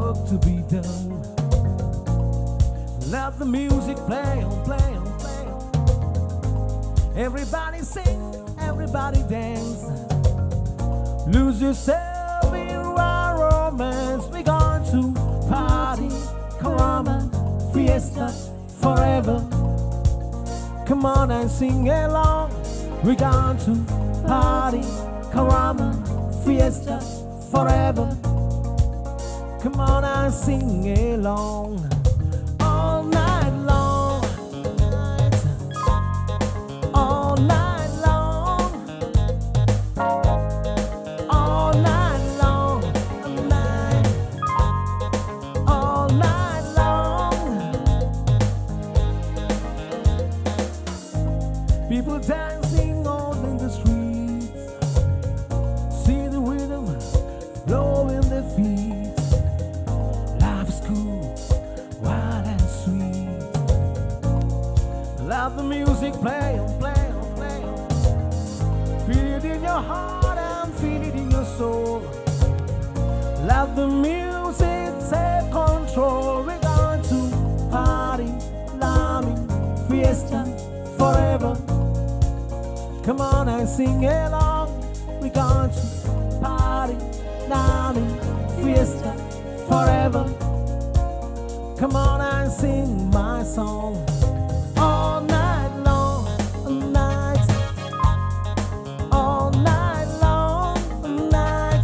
work to be done. Let the music play on, play on, play on. Everybody sing, everybody dance. Lose yourself in our romance. We're going to party, caramba, fiesta, forever. Come on and sing along. We're going to party, caramba, fiesta, forever. Come on and sing along. All night long, all night long, all night long, all night long. People dancing all in the streets. See the rhythm flow in their feet. Life is cool, wild and sweet. Let the music play on, play on, play on. Feel it in your heart and feel it in your soul. Let the music take control. We're going to party, lambing, fiesta, forever. Come on and sing along. We're going to party, lambing, fiesta, forever. Come on and sing my song. All night long, all night, all night long, all night,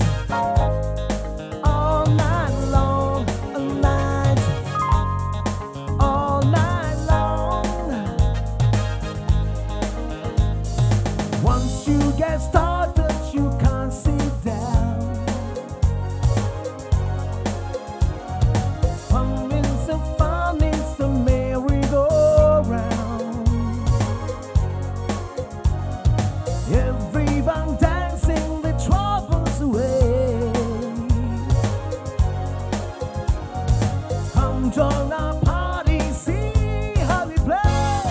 all night long, all night, all night long. Once you get started, you can't sit down. Fun is the merry-go-round. Everyone dancing the troubles away. Come join our party, see how we play.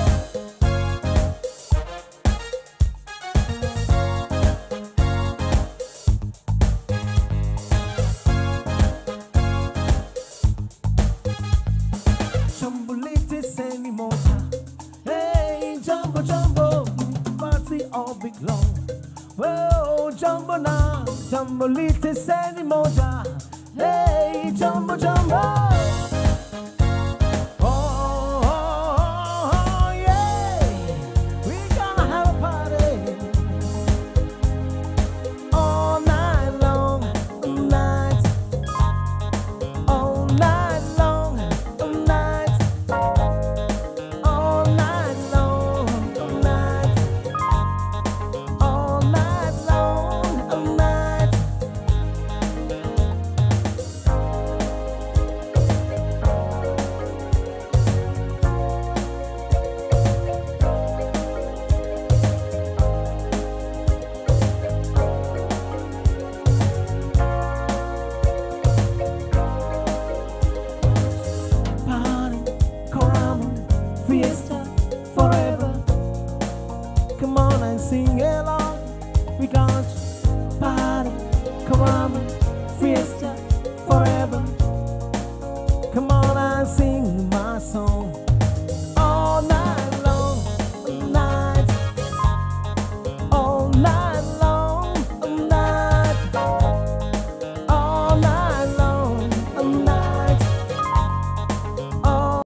Jumbo-litis anymore. Hey, jumbo, jumbo, party all week long. Oh, jumbo now, jumbo-litis anymore.